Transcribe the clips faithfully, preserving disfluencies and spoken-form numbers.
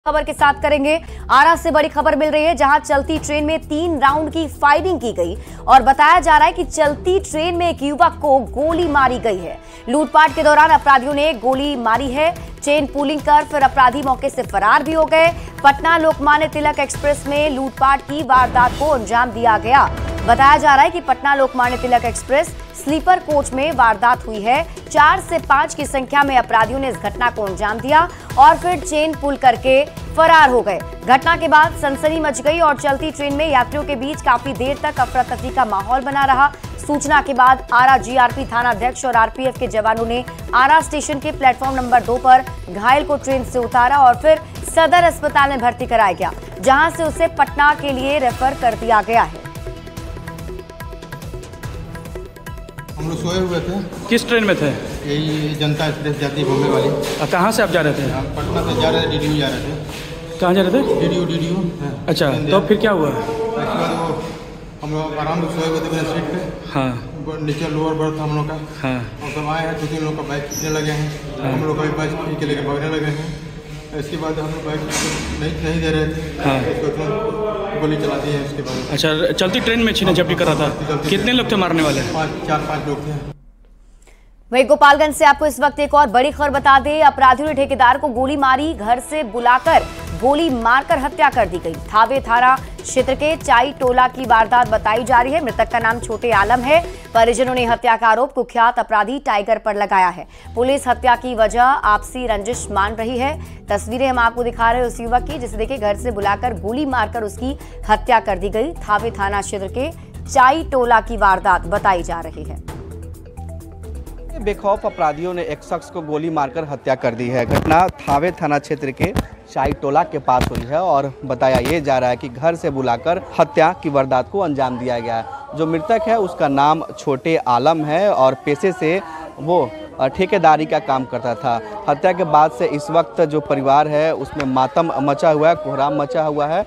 खबर के साथ करेंगे। आरा से बड़ी खबर मिल रही है जहां चलती ट्रेन में तीन राउंड की फायरिंग की गई और बताया जा रहा है कि चलती ट्रेन में एक युवक को गोली मारी गई है। लूटपाट के दौरान अपराधियों ने गोली मारी है। चेन पुलिंग कर फिर अपराधी मौके से फरार भी हो गए। पटना लोकमान्य तिलक एक्सप्रेस में लूटपाट की वारदात को अंजाम दिया गया। बताया जा रहा है कि Patna Lokmanya Tilak express sleeper coach में वारदात हुई है। चार से पांच की संख्या में अपराधियों ने इस घटना को अंजाम दिया और फिर चेन पुल करके फरार हो गए। घटना के बाद सनसनी मच गई और चलती ट्रेन में यात्रियों के बीच काफी देर तक अफरा तफरी का माहौल बना रहा। सूचना के बाद आरा जीआरपी थाना अध्यक्ष और आरपीएफ के जवानों ने आरा स्टेशन के प्लेटफॉर्म नंबर दो पर घायल को ट्रेन से उतारा और फिर सदर अस्पताल में भर्ती कराया गया, जहां से उसे पटना के लिए रेफर कर दिया गया है। हम लोग सोए हुए थे। किस ट्रेन में थे? यही जनता एक्सप्रेस जाती बॉम्बे वाली। कहाँ से आप जा रहे थे? हम पटना से जा रहे थे, डीडीयू जा रहे थे। कहाँ जा रहे थे? DDU DDU. अच्छा, तो फिर क्या हुआ? उसके बाद वो हम लोग आराम से सोए हुए थे मेरे सीट पे। हाँ। नीचे लोअर बर्थ हम लोग का। हाँ। और तब आए हैं दो तीन लोग का बाइक खींचने लगे हैं। हाँ। हम लोग का भी बाइक खींच के लेकर भागने लगे हैं। इसके बाद हम लोग बाइक नहीं नहीं दे रहे थे। हाँ। उसको गोली चला दी है उसके बाद। अच्छा, चलती ट्रेन में छीना झपटी कर रहा था। कितने लोग थे मारने वाले? पाँच चार पाँच लोग थे। वहीं गोपालगंज से आपको इस वक्त एक और बड़ी खबर बता दें। अपराधियों ने ठेकेदार को गोली मारी, घर से बुलाकर गोली मारकर हत्या कर दी गई। थावे थाना क्षेत्र के चाई टोला की वारदात बताई जा रही है। मृतक का नाम छोटे आलम है। परिजनों ने हत्या का आरोप कुख्यात अपराधी टाइगर पर लगाया है। पुलिस हत्या की वजह आपसी रंजिश मान रही है। तस्वीरें हम आपको दिखा रहे हैं उस युवक की, जिसे देखिए घर से बुलाकर गोली मारकर उसकी हत्या कर दी गई। थावे थाना क्षेत्र के चाई टोला की वारदात बताई जा रही है। बेखौफ अपराधियों ने एक शख्स को गोली मारकर हत्या कर दी है। घटना थावे थाना क्षेत्र के चाई टोला के पास हुई है और बताया ये जा रहा है कि घर से बुलाकर हत्या की वारदात को अंजाम दिया गया है। जो मृतक है उसका नाम छोटे आलम है और पेशे से वो ठेकेदारी का काम करता था। हत्या के बाद से इस वक्त जो परिवार है उसमें मातम मचा हुआ है, कोहराम मचा हुआ है।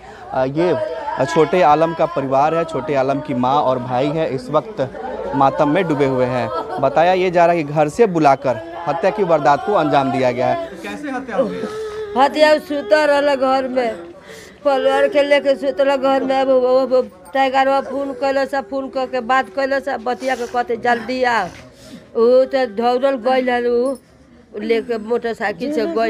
ये छोटे आलम का परिवार है। छोटे आलम की माँ और भाई है इस वक्त मातम में डूबे हुए हैं। बताया ये जा रहा है कि घर से बुलाकर हत्या की वारदात को अंजाम दिया गया है। कैसे हत्या हो गई? हत्या सुता रहा घर में, परिवार के लेके सुतल घर में। टाइगर फोन कैल सा, फोन करके बात कैल सा, बतिया के कहते जल्दी आ। वो तो दौड़ल गई है, वो लेके मोटरसाइकिल से गई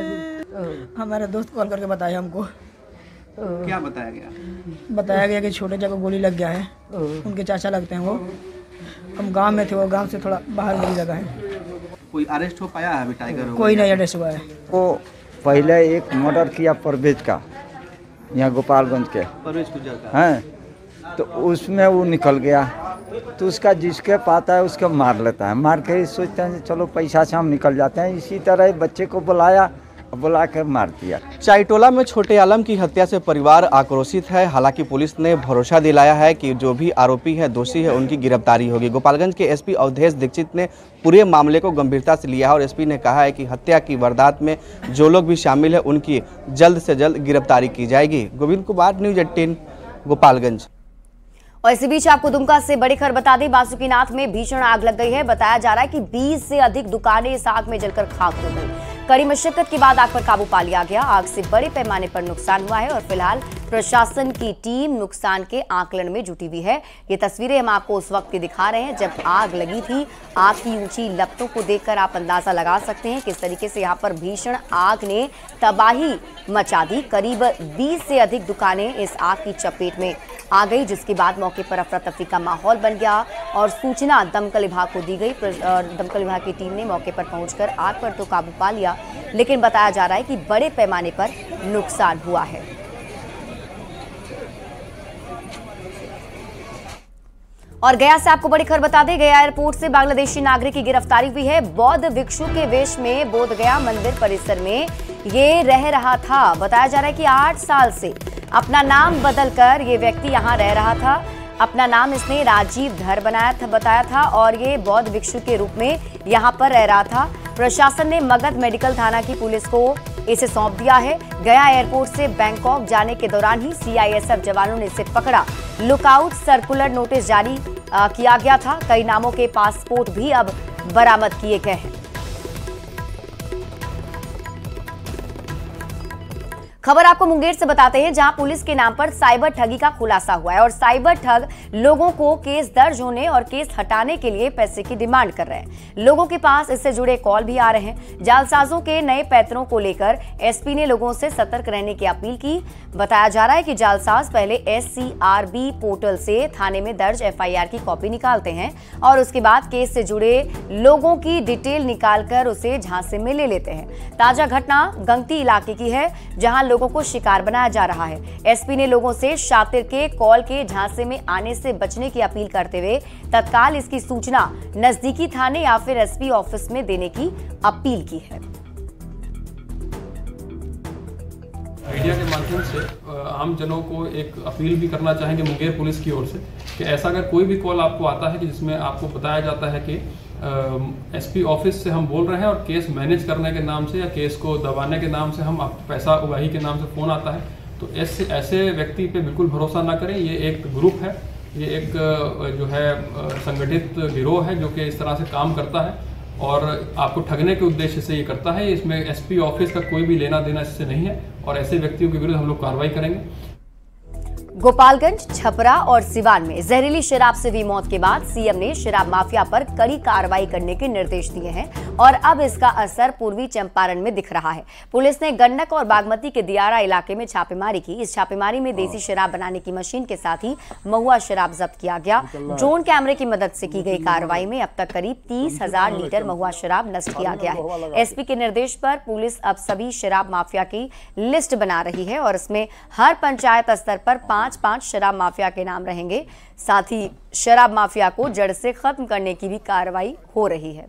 है। हमारा दोस्त कॉल करके बताया हमको। क्या बताया गया? बताया गया कि छोटे जगह गोली लग गया है। उनके चाचा लगते हैं वो। हम गांव में थे, वो गांव से थोड़ा बाहर वाली जगह है। कोई अरेस्ट हो पाया है अभी टाइगर? कोई नहीं अरेस्ट हुआ है। वो पहले एक मर्डर किया परवेज का, यहाँ गोपालगंज के परवेज गुजर का हैं, तो उसमें वो निकल गया। तो उसका जिसके पाता है उसको मार लेता है। मार के सोचते हैं चलो पैसा से हम निकल जाते हैं। इसी तरह बच्चे को बुलाया, बुला कर मार दिया। चाईटोला में छोटे आलम की हत्या से परिवार आक्रोशित है। हालांकि पुलिस ने भरोसा दिलाया है कि जो भी आरोपी है, दोषी है, उनकी गिरफ्तारी होगी। गोपालगंज के एसपी अवधेश दीक्षित ने पूरे मामले को गंभीरता से लिया है और एसपी ने कहा है कि हत्या की वारदात में जो लोग भी शामिल है उनकी जल्द से जल्द गिरफ्तारी की जाएगी। Govind Kumar, news eighteen, Gopalganj. और इसी बीच आपको दुमका से बड़ी खबर बता दें। बासुकीनाथ में भीषण आग लग गई है। बताया जा रहा है कि बीस से अधिक दुकानें इस आग में जलकर खाक हो गई। कड़ी मशक्कत के बाद आग पर काबू पा लिया गया। आग से बड़े पैमाने पर नुकसान हुआ है और फिलहाल प्रशासन की टीम नुकसान के आकलन में जुटी हुई है। ये तस्वीरें हम आपको उस वक्त की दिखा रहे हैं जब आग लगी थी। आग की ऊंची लपटों को देखकर आप अंदाजा लगा सकते हैं किस तरीके से यहाँ पर भीषण आग ने तबाही मचा दी। करीब बीस से अधिक दुकानें इस आग की चपेट में आ गई, जिसके बाद मौके पर अफरा तफरी का माहौल बन गया और सूचना दमकल विभाग को दी गई। दमकल विभाग की टीम ने मौके पर पहुंचकर आग पर तो काबू पा लिया, लेकिन बताया जा रहा है कि बड़े पैमाने पर नुकसान हुआ है। और गया से आपको बड़ी खबर बता दें। गया एयरपोर्ट से बांग्लादेशी नागरिक की गिरफ्तारी हुई है। बौद्ध भिक्षु के वेश में बोध गया मंदिर परिसर में ये रह रहा था। बताया जा रहा है कि आठ साल से अपना नाम बदलकर ये व्यक्ति यहाँ रह रहा था। अपना नाम इसने राजीव धर बनाया था बताया था और ये बौद्ध भिक्षु के रूप में यहाँ पर रह रहा था। प्रशासन ने मगध मेडिकल थाना की पुलिस को इसे सौंप दिया है। गया एयरपोर्ट से बैंकॉक जाने के दौरान ही सीआईएसएफ जवानों ने इसे पकड़ा। लुकआउट सर्कुलर नोटिस जारी आ, किया गया था। कई नामों के पासपोर्ट भी अब बरामद किए गए हैं। खबर आपको मुंगेर से बताते हैं, जहां पुलिस के नाम पर साइबर ठगी का खुलासा हुआ है और साइबर ठग लोगों को केस दर्ज होने और केस हटाने के लिए पैसे की डिमांड कर रहे हैं। लोगों के पास इससे जुड़े कॉल भी आ रहे हैं। जालसाजों के नए पैतरों को लेकर एसपी ने लोगों से सतर्क रहने की अपील की। बताया जा रहा है कि जालसाज पहले एससीआरबी पोर्टल से थाने में दर्ज एफआईआर की कॉपी निकालते हैं और उसके बाद केस से जुड़े लोगों की डिटेल निकालकर उसे झांसे में ले लेते हैं। ताजा घटना गंगती इलाके की है, जहां लोगों को शिकार बनाया जा रहा है। एसपी ने लोगों से शातिर के कॉल के झांसे में आने से बचने की अपील करते हुए तत्काल इसकी सूचना नजदीकी थाने या फिर एसपी ऑफिस में देने की अपील की है। मीडिया के माध्यम से आम जनों को एक अपील भी करना चाहेंगे मुंगेर पुलिस की ओर से कि ऐसा अगर कोई भी कॉल आपको आता है कि जिसमें आपको बताया जाता है कि एसपी ऑफिस से हम बोल रहे हैं और केस मैनेज करने के नाम से या केस को दबाने के नाम से हम पैसा उगाही के नाम से फ़ोन आता है, तो ऐसे ऐसे व्यक्ति पे बिल्कुल भरोसा ना करें। ये एक ग्रुप है, ये एक जो है संगठित गिरोह है जो कि इस तरह से काम करता है और आपको ठगने के उद्देश्य से ये करता है। इसमें एसपी ऑफिस का कोई भी लेना देना इससे नहीं है और ऐसे व्यक्तियों के विरुद्ध हम लोग कार्रवाई करेंगे। गोपालगंज, छपरा और सिवान में जहरीली शराब से हुई मौत के बाद सीएम ने शराब माफिया पर कड़ी कार्रवाई करने के निर्देश दिए हैं और अब इसका असर पूर्वी चंपारण में दिख रहा है। पुलिस ने गंडक और बागमती के दियारा इलाके में छापेमारी की। इस छापेमारी में देसी शराब बनाने की मशीन के साथ ही महुआ शराब जब्त किया गया। ड्रोन कैमरे की मदद से की गई कार्रवाई में अब तक करीब तीस हजार लीटर महुआ शराब नष्ट किया गया है। एसपी के निर्देश पर पुलिस अब सभी शराब माफिया की लिस्ट बना रही है और इसमें हर पंचायत स्तर पर पांच पांच शराब माफिया के नाम रहेंगे। साथ ही शराब माफिया को जड़ से खत्म करने की भी कार्रवाई हो रही है।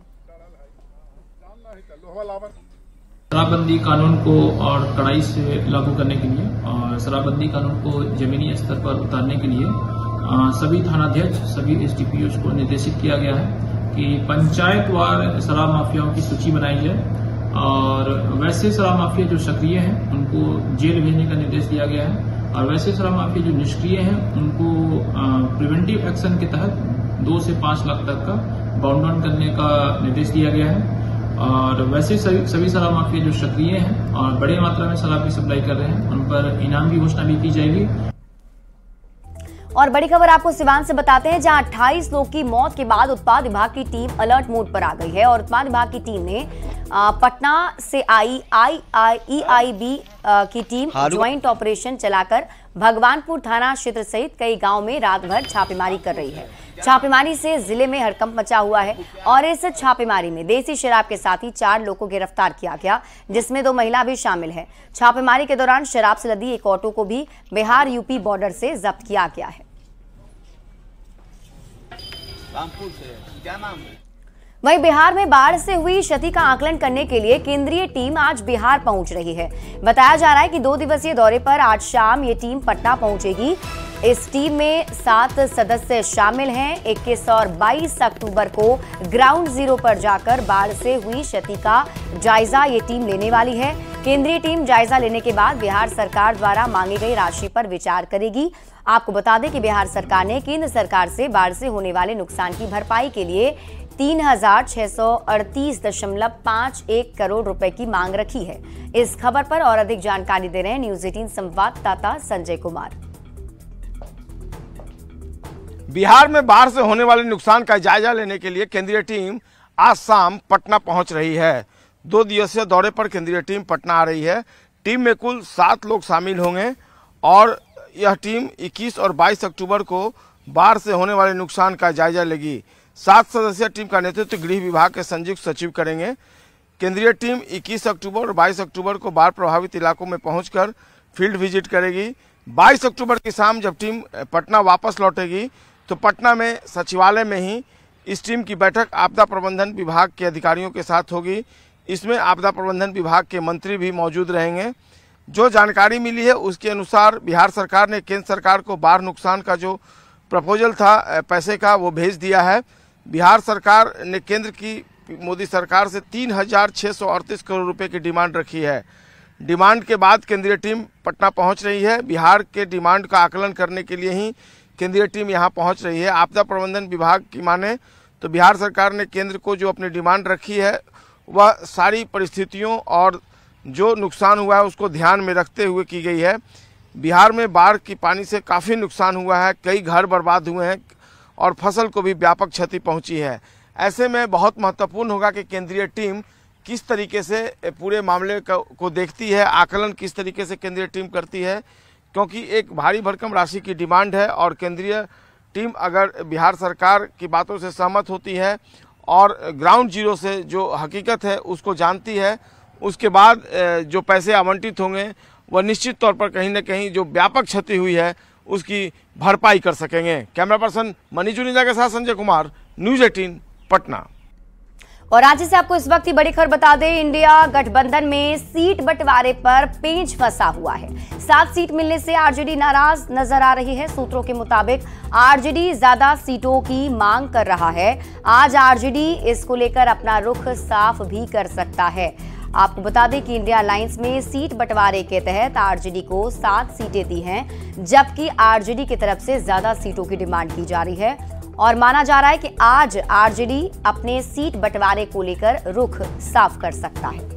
शराबबंदी कानून को और कड़ाई से लागू करने के लिए और शराबबंदी कानून को जमीनी स्तर पर उतारने के लिए सभी थानाध्यक्ष, सभी एसडीपीओ को निर्देशित किया गया है कि पंचायतवार शराब माफियाओं की सूची बनाई जाए और वैसे शराब माफिया जो सक्रिय हैं उनको जेल भेजने का निर्देश दिया गया है और वैसे शराब माफिया जो निष्क्रिय हैं उनको प्रिवेंटिव एक्शन के तहत दो से पांच लाख तक का बाउंड डाउन करने का निर्देश दिया गया है और वैसे सभी सभी शराब माफिया जो सक्रिय हैं और बड़ी मात्रा में शराब की सप्लाई कर रहे हैं उन पर इनाम की घोषणा भी की जाएगी। और बड़ी खबर आपको सिवान से बताते हैं, जहां अट्ठाईस लोग की मौत के बाद उत्पाद विभाग की टीम अलर्ट मोड पर आ गई है और उत्पाद विभाग की टीम ने पटना से I I I E I B की टीम ज्वाइंट ऑपरेशन चलाकर भगवानपुर थाना क्षेत्र सहित कई गांव में रात भर छापेमारी कर रही है। छापेमारी से जिले में हड़कंप मचा हुआ है और इस छापेमारी में देसी शराब के साथ ही चार लोगों को गिरफ्तार किया गया, जिसमें दो महिला भी शामिल है। छापेमारी के दौरान शराब से लदी एक ऑटो को भी बिहार यूपी बॉर्डर से जब्त किया गया है। रामपुर से क्या नाम है? वहीं बिहार में बाढ़ से हुई क्षति का आकलन करने के लिए केंद्रीय टीम आज बिहार पहुंच रही है। बताया जा रहा है कि दो दिवसीय दौरे पर आज शाम ये टीम पटना पहुंचेगी। इस टीम में सात सदस्य शामिल हैं। इक्कीस और बाईस अक्टूबर को ग्राउंड जीरो पर जाकर बाढ़ से हुई क्षति का जायजा ये टीम लेने वाली है। केंद्रीय टीम जायजा लेने के बाद बिहार सरकार द्वारा मांगी गई राशि पर विचार करेगी। आपको बता दें कि बिहार सरकार ने केंद्र सरकार से बाढ़ से होने वाले नुकसान की भरपाई के लिए तीन हजार छह सौ अड़तीस दशमलव पांच एक करोड़ रुपए की मांग रखी है। इस खबर पर और अधिक जानकारी दे रहे हैं न्यूज अठारह संवाददाता संजय कुमार। बिहार में बाढ़ से होने वाले नुकसान का जायजा लेने के लिए केंद्रीय टीम आज शाम पटना पहुंच रही है। दो दिवसीय दौरे पर केंद्रीय टीम पटना आ रही है। टीम में कुल सात लोग शामिल होंगे और यह टीम इक्कीस और बाईस अक्टूबर को बाढ़ से होने वाले नुकसान का जायजा लेगी। सात सदस्यीय टीम का नेतृत्व गृह विभाग के संयुक्त सचिव करेंगे। केंद्रीय टीम इक्कीस अक्टूबर और बाईस अक्टूबर को बाढ़ प्रभावित इलाकों में पहुंचकर फील्ड विजिट करेगी। बाईस अक्टूबर की शाम जब टीम पटना वापस लौटेगी तो पटना में सचिवालय में ही इस टीम की बैठक आपदा प्रबंधन विभाग के अधिकारियों के साथ होगी। इसमें आपदा प्रबंधन विभाग के मंत्री भी मौजूद रहेंगे। जो जानकारी मिली है उसके अनुसार बिहार सरकार ने केंद्र सरकार को बाढ़ नुकसान का जो प्रपोजल था पैसे का वो भेज दिया है। बिहार सरकार ने केंद्र की मोदी सरकार से तीन हजार छः सौ अड़तीस करोड़ रुपए की डिमांड रखी है। डिमांड के बाद केंद्रीय टीम पटना पहुंच रही है। बिहार के डिमांड का आकलन करने के लिए ही केंद्रीय टीम यहां पहुंच रही है। आपदा प्रबंधन विभाग की माने तो बिहार सरकार ने केंद्र को जो अपनी डिमांड रखी है वह सारी परिस्थितियों और जो नुकसान हुआ है उसको ध्यान में रखते हुए की गई है। बिहार में बाढ़ की पानी से काफ़ी नुकसान हुआ है, कई घर बर्बाद हुए हैं और फसल को भी व्यापक क्षति पहुंची है। ऐसे में बहुत महत्वपूर्ण होगा कि केंद्रीय टीम किस तरीके से पूरे मामले को देखती है, आकलन किस तरीके से केंद्रीय टीम करती है, क्योंकि एक भारी भरकम राशि की डिमांड है और केंद्रीय टीम अगर बिहार सरकार की बातों से सहमत होती है और ग्राउंड जीरो से जो हकीकत है उसको जानती है, उसके बाद जो पैसे आवंटित होंगे वह निश्चित तौर पर कहीं न कहीं जो व्यापक क्षति हुई है उसकी भरपाई कर सकेंगे। कैमरा पर्सन मनीष जुनेजा के साथ संजय कुमार, न्यूज अठारह पटना। और रांची से आपको इस वक्त की बड़ी खबर बता दें, इंडिया गठबंधन में सीट बंटवारे पर पेंच फंसा हुआ है। सात सीट मिलने से आरजेडी नाराज नजर आ रही है। सूत्रों के मुताबिक आरजेडी ज्यादा सीटों की मांग कर रहा है। आज आरजेडी इसको लेकर अपना रुख साफ भी कर सकता है। आपको बता दें कि इंडिया अलायंस में सीट बंटवारे के तहत आरजेडी को सात सीटें दी हैं, जबकि आरजेडी की तरफ से ज्यादा सीटों की डिमांड की जा रही है और माना जा रहा है कि आज आरजेडी अपने सीट बंटवारे को लेकर रुख साफ कर सकता है।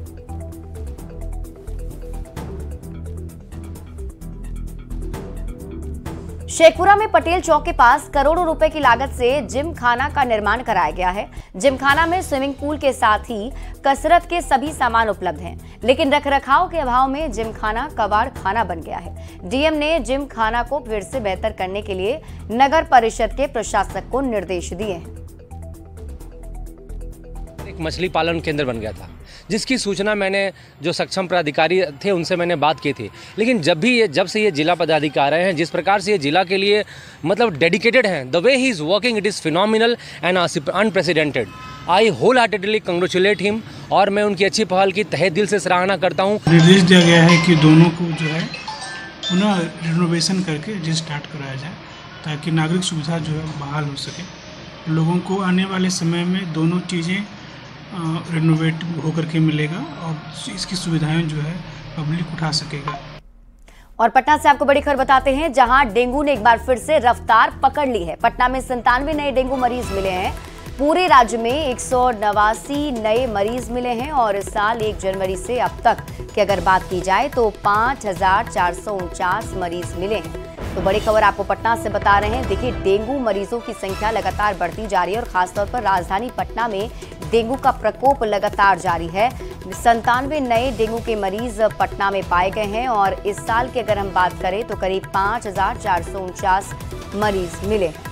शेखपुरा में पटेल चौक के पास करोड़ों रुपए की लागत से जिम खाना का निर्माण कराया गया है। जिम खाना में स्विमिंग पूल के साथ ही कसरत के सभी सामान उपलब्ध हैं, लेकिन रखरखाव के अभाव में जिम खाना कबाड़ खाना बन गया है। डीएम ने जिम खाना को फिर से बेहतर करने के लिए नगर परिषद के प्रशासक को निर्देश दिए हैं। एक मछली पालन केंद्र बन गया था, जिसकी सूचना मैंने जो सक्षम पदाधिकारी थे उनसे मैंने बात की थी, लेकिन जब भी ये जब से ये जिला पदाधिकारी हैं, जिस प्रकार से ये जिला के लिए मतलब डेडिकेटेड हैं, the way he is working, it is phenomenal and unprecedented. I wholeheartedly congratulate him और मैं उनकी अच्छी पहल की तहे दिल से सराहना करता हूँ। निर्देश दिया गया है कि दोनों को जो है पुनः रिनोवेशन करके जी स्टार्ट कराया जाए, ताकि नागरिक सुविधा जो है बहाल हो सके। लोगों को आने वाले समय में दोनों चीज़ें रिनोवेट होकर के मिलेगा और इसकी सुविधाएं जो है पब्लिक उठा सकेगा। और पटना से आपको बड़ी खबर बताते हैं, जहां डेंगू ने एक बार फिर से रफ्तार पकड़ ली है। पटना में संतानवे नए डेंगू मरीज मिले हैं। पूरे राज्य में एक सौ नवासी नए मरीज मिले हैं और इस साल एक जनवरी से अब तक की अगर बात की जाए तो पाँच हजार चार सौ उनचास मरीज मिले हैं। तो बड़ी खबर आपको पटना से बता रहे हैं। देखिए, डेंगू मरीजों की संख्या लगातार बढ़ती जा रही है और खासतौर पर राजधानी पटना में डेंगू का प्रकोप लगातार जारी है। संतानवे नए डेंगू के मरीज पटना में पाए गए हैं और इस साल की अगर हम बात करें तो करीब पाँच हजार चार सौ उनचास मरीज मिले हैं।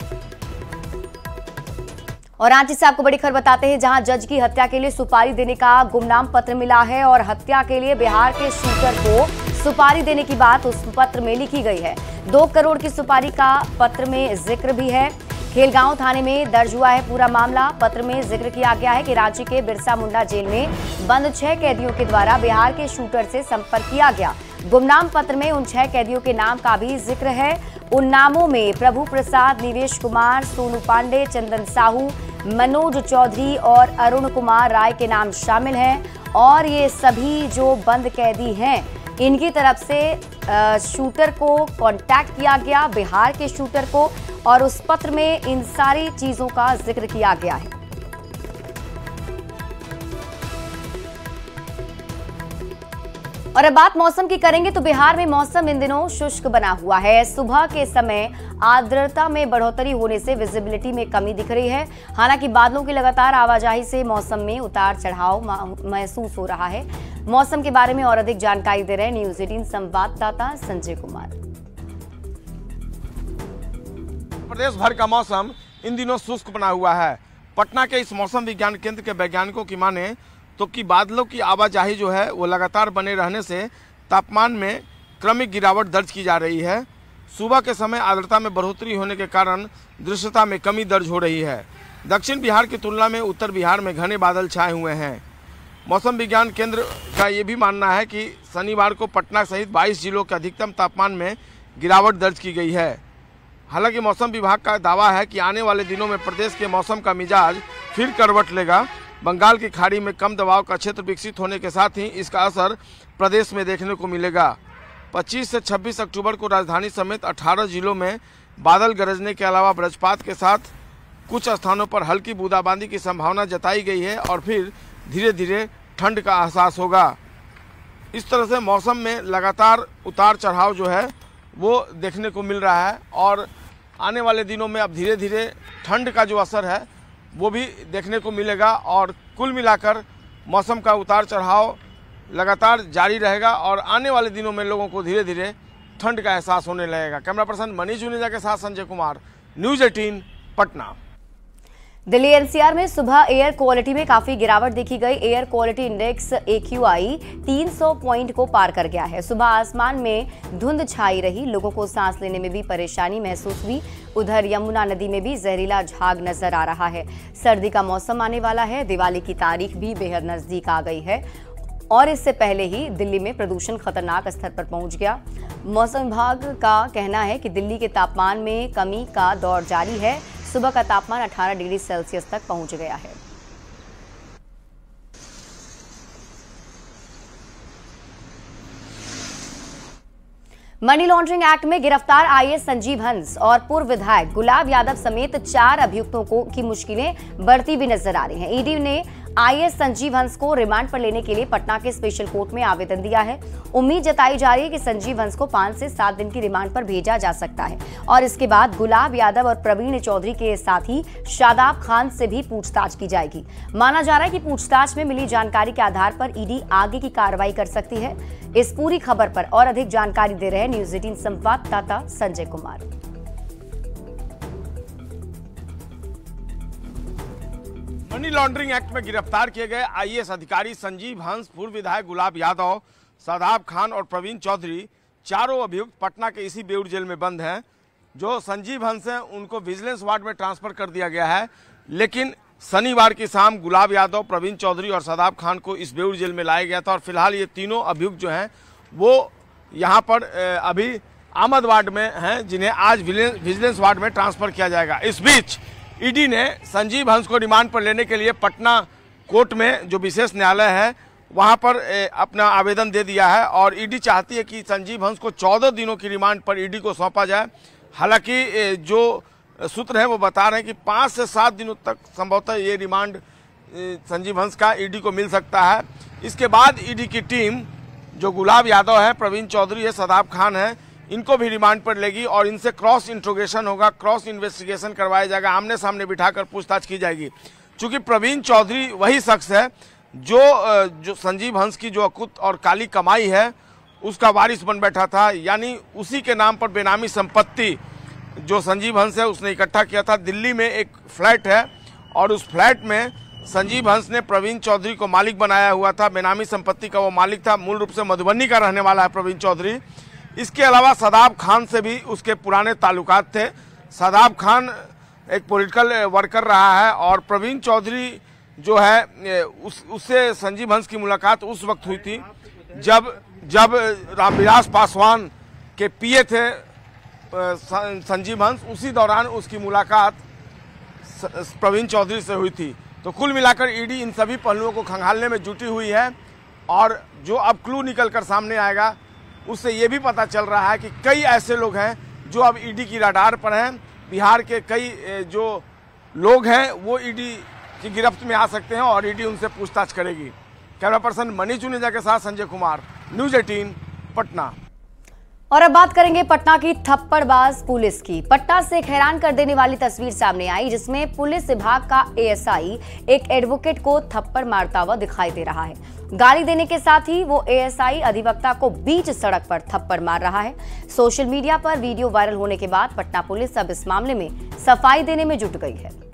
और रांची से आपको बड़ी खबर बताते हैं, जहां जज की हत्या के लिए सुपारी देने का गुमनाम पत्र मिला है और हत्या के लिए बिहार के शूटर को सुपारी देने की बात उस पत्र में लिखी गई है। दो करोड़ की सुपारी का पत्र में जिक्र भी है। खेलगांव थाने में दर्ज हुआ है पूरा मामला। पत्र में जिक्र किया गया है कि रांची के बिरसा मुंडा जेल में बंद छह कैदियों के द्वारा बिहार के शूटर से संपर्क किया गया। गुमनाम पत्र में उन छह कैदियों के नाम का भी जिक्र है। उन नामों में प्रभु प्रसाद, निवेश कुमार, सोनू पांडे, चंदन साहू, मनोज चौधरी और अरुण कुमार राय के नाम शामिल हैं। और ये सभी जो बंद कैदी हैं, इनकी तरफ से शूटर को कांटेक्ट किया गया, बिहार के शूटर को, और उस पत्र में इन सारी चीजों का जिक्र किया गया है। और अब बात मौसम की करेंगे तो बिहार में मौसम इन दिनों शुष्क बना हुआ है। सुबह के समय आर्द्रता में बढ़ोतरी होने से विजिबिलिटी में कमी दिख रही है। हालांकि बादलों की लगातार आवाजाही से मौसम में उतार चढ़ाव महसूस हो रहा है। मौसम के बारे में और अधिक जानकारी दे रहे हैं न्यूज अठारह संवाददाता संजय कुमार। प्रदेश भर का मौसम इन दिनों शुष्क बना हुआ है। पटना के इस मौसम विज्ञान केंद्र के वैज्ञानिकों की माने तो कि बादलों की आवाजाही जो है वो लगातार बने रहने से तापमान में क्रमिक गिरावट दर्ज की जा रही है। सुबह के समय आर्द्रता में बढ़ोतरी होने के कारण दृश्यता में कमी दर्ज हो रही है। दक्षिण बिहार की तुलना में उत्तर बिहार में घने बादल छाए हुए हैं। मौसम विज्ञान केंद्र का ये भी मानना है कि शनिवार को पटना सहित बाईस जिलों के अधिकतम तापमान में गिरावट दर्ज की गई है। हालांकि मौसम विभाग का दावा है कि आने वाले दिनों में प्रदेश के मौसम का मिजाज फिर करवट लेगा। बंगाल की खाड़ी में कम दबाव का क्षेत्र विकसित होने के साथ ही इसका असर प्रदेश में देखने को मिलेगा। पच्चीस से छब्बीस अक्टूबर को राजधानी समेत अठारह जिलों में बादल गरजने के अलावा वज्रपात के साथ कुछ स्थानों पर हल्की बूंदाबांदी की संभावना जताई गई है और फिर धीरे धीरे ठंड का एहसास होगा। इस तरह से मौसम में लगातार उतार चढ़ाव जो है वो देखने को मिल रहा है और आने वाले दिनों में अब धीरे धीरे ठंड का जो असर है वो भी देखने को मिलेगा और कुल मिलाकर मौसम का उतार चढ़ाव लगातार जारी रहेगा और आने वाले दिनों में लोगों को धीरे धीरे ठंड का एहसास होने लगेगा। कैमरा पर्सन मनीष जुनेजा के साथ संजय कुमार, न्यूज़ अठारह, पटना। दिल्ली एनसीआर में सुबह एयर क्वालिटी में काफी गिरावट देखी गई। एयर क्वालिटी इंडेक्स एक्यूआई तीन सौ पॉइंट को पार कर गया है। सुबह आसमान में धुंध छाई रही, लोगों को सांस लेने में भी परेशानी महसूस हुई। उधर यमुना नदी में भी जहरीला झाग नजर आ रहा है। सर्दी का मौसम आने वाला है, दिवाली की तारीख भी बेहद नजदीक आ गई है और इससे पहले ही दिल्ली में प्रदूषण खतरनाक स्तर पर पहुंच गया। मौसम विभाग का कहना है कि दिल्ली के तापमान में कमी का दौर जारी है। सुबह का तापमान अठारह डिग्री सेल्सियस तक पहुंच गया है। मनी लॉन्ड्रिंग एक्ट में गिरफ्तार आईएएस संजीव हंस और पूर्व विधायक गुलाब यादव समेत चार अभियुक्तों को की मुश्किलें बढ़ती भी नजर आ रही हैं। ईडी ने आईएएस संजीव हंस को रिमांड पर लेने के लिए पटना के स्पेशल कोर्ट में आवेदन दिया है। उम्मीद जताई जा रही है कि संजीव हंस को पांच से सात दिन की रिमांड पर भेजा जा सकता है और इसके बाद गुलाब यादव और प्रवीण चौधरी के साथ ही शादाब खान से भी पूछताछ की जाएगी। माना जा रहा है कि पूछताछ में मिली जानकारी के आधार पर ईडी आगे की कार्रवाई कर सकती है। इस पूरी खबर पर और अधिक जानकारी दे रहे हैं न्यूज़ अठारह संवाददाता Sanjay Kumar. Money laundering act में गिरफ्तार किए गए आईएएस अधिकारी संजीव हंस, पूर्व विधायक गुलाब यादव, शादाब खान और प्रवीण चौधरी चारों अभियुक्त पटना के इसी बेउर जेल में बंद हैं। जो संजीव हंस हैं उनको विजिलेंस वार्ड में ट्रांसफर कर दिया गया है, लेकिन शनिवार की शाम गुलाब यादव, प्रवीण चौधरी और शादाब खान को इस बेउर जेल में लाया गया था और फिलहाल ये तीनों अभियुक्त जो हैं वो यहाँ पर अभी आमद वार्ड में हैं, जिन्हें आज विजिलेंस वार्ड में ट्रांसफर किया जाएगा। इस बीच ईडी ने संजीव हंस को रिमांड पर लेने के लिए पटना कोर्ट में जो विशेष न्यायालय है वहां पर अपना आवेदन दे दिया है और ईडी चाहती है कि संजीव हंस को चौदह दिनों की रिमांड पर ईडी को सौंपा जाए। हालांकि जो सूत्र हैं वो बता रहे हैं कि पाँच से सात दिनों तक संभवतः ये रिमांड संजीव हंस का ईडी को मिल सकता है। इसके बाद ईडी की टीम जो गुलाब यादव है, प्रवीण चौधरी है, शादाब खान है, इनको भी रिमांड पर लेगी और इनसे क्रॉस इंट्रोगेशन होगा, क्रॉस इन्वेस्टिगेशन करवाया जाएगा, आमने सामने बिठाकर पूछताछ की जाएगी। चूंकि प्रवीण चौधरी वही शख्स है जो जो संजीव हंस की जो अकुत और काली कमाई है उसका वारिस बन बैठा था, यानी उसी के नाम पर बेनामी संपत्ति जो संजीव हंस है उसने इकट्ठा किया था। दिल्ली में एक फ्लैट है और उस फ्लैट में संजीव हंस ने प्रवीण चौधरी को मालिक बनाया हुआ था। बेनामी संपत्ति का वो मालिक था, मूल रूप से मधुबनी का रहने वाला है प्रवीण चौधरी। इसके अलावा शादाब खान से भी उसके पुराने ताल्लुकात थे। शादाब खान एक पॉलिटिकल वर्कर रहा है और प्रवीण चौधरी जो है उस उससे संजीव हंस की मुलाकात उस वक्त हुई थी जब जब रामविलास पासवान के पीए थे संजीव हंस, उसी दौरान उसकी मुलाकात प्रवीण चौधरी से हुई थी। तो कुल मिलाकर ईडी इन सभी पहलुओं को खंगालने में जुटी हुई है और जो अब क्लू निकल कर सामने आएगा उससे ये भी पता चल रहा है कि कई ऐसे लोग हैं जो अब ईडी की रडार पर हैं। बिहार के कई जो लोग हैं वो ईडी की गिरफ्त में आ सकते हैं और ईडी उनसे पूछताछ करेगी। कैमरा पर्सन मनीष जुनेजा के साथ संजय कुमार, न्यूज़ अठारह, पटना। और अब बात करेंगे पटना की थप्पड़बाज पुलिस की। पटना से एक हैरान कर देने वाली तस्वीर सामने आई जिसमें पुलिस विभाग का एएसआई एक एडवोकेट को थप्पड़ मारता हुआ दिखाई दे रहा है। गाली देने के साथ ही वो एएसआई अधिवक्ता को बीच सड़क पर थप्पड़ मार रहा है। सोशल मीडिया पर वीडियो वायरल होने के बाद पटना पुलिस अब इस मामले में सफाई देने में जुट गई है।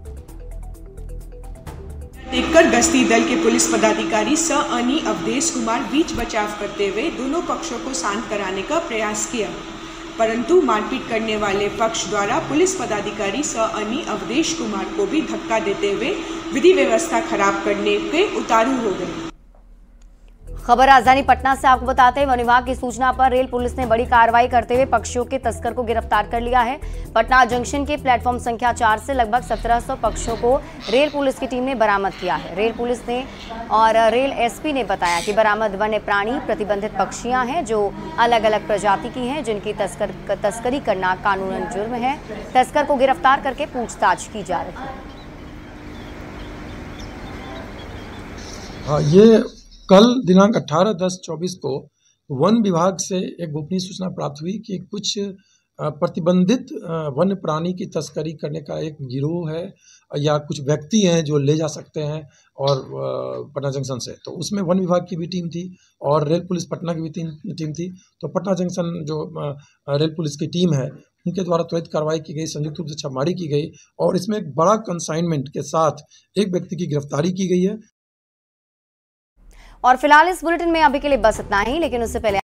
देखकर गश्ती दल के पुलिस पदाधिकारी स अनी अवधेश कुमार बीच बचाव करते हुए दोनों पक्षों को शांत कराने का प्रयास किया, परंतु मारपीट करने वाले पक्ष द्वारा पुलिस पदाधिकारी स अनी अवधेश कुमार को भी धक्का देते हुए विधि व्यवस्था खराब करने के उतारू हो गए। खबर राजधानी पटना से आपको बताते हैं, वन विभाग की सूचना पर रेल पुलिस ने बड़ी कार्रवाई करते हुए पक्षियों के तस्कर को गिरफ्तार कर लिया है। पटना जंक्शन के प्लेटफॉर्म संख्या चार से लगभग सत्रह सौ पक्षियों को रेल पुलिस की टीम ने बरामद किया है। रेल पुलिस ने और रेल एसपी ने बताया कि बरामद वन्य प्राणी प्रतिबंधित पक्षियां हैं जो अलग अलग प्रजाति की हैं, जिनकी तस्कर तस्करी करना कानूनन जुर्म है। तस्कर को गिरफ्तार करके पूछताछ की जा रही है। हाँ, ये कल दिनांक अठारह दस चौबीस को वन विभाग से एक गोपनीय सूचना प्राप्त हुई कि कुछ प्रतिबंधित वन्य प्राणी की तस्करी करने का एक गिरोह है या कुछ व्यक्ति हैं जो ले जा सकते हैं और पटना जंक्शन से। तो उसमें वन विभाग की भी टीम थी और रेल पुलिस पटना की भी टीम टीम थी। तो पटना जंक्शन जो रेल पुलिस की टीम है उनके द्वारा त्वरित कार्रवाई की गई, संयुक्त रूप से छापेमारी की गई और इसमें एक बड़ा कंसाइनमेंट के साथ एक व्यक्ति की गिरफ्तारी की गई है। और फिलहाल इस बुलेटिन में अभी के लिए बस इतना ही, लेकिन उससे पहले